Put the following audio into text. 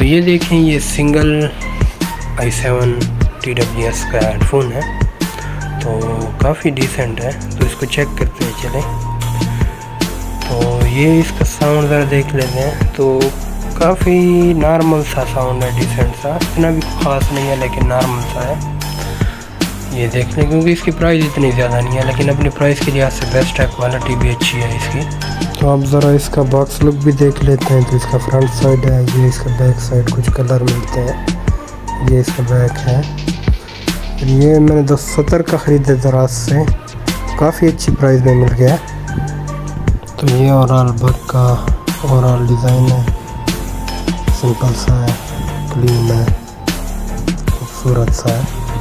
ये देखें, ये सिंगल i7 TWS का हेडफोन है, तो काफ़ी डिसेंट है। तो इसको चेक करते हैं चलें। तो ये इसका साउंड ज़रा देख लेते हैं। तो काफ़ी नॉर्मल सा साउंड है, डिसेंट सा, इतना भी ख़ास नहीं है लेकिन नॉर्मल सा है। ये देख लें, क्योंकि इसकी प्राइस इतनी ज़्यादा नहीं है, लेकिन अपनी प्राइस के लिहाज से बेस्ट है, क्वालिटी भी अच्छी है इसकी। तो आप ज़रा इसका बॉक्स लुक भी देख लेते हैं। तो इसका फ्रंट साइड है, ये इसका बैक साइड, कुछ कलर मिलते हैं। ये इसका बैक है। ये मैंने 270 का ख़रीदा दराज से, काफ़ी अच्छी प्राइस में मिल गया। तो ये ओवरऑल बग का ओवरऑल डिज़ाइन है, सिंपल सा है, क्लीन है, खूबसूरत सा है।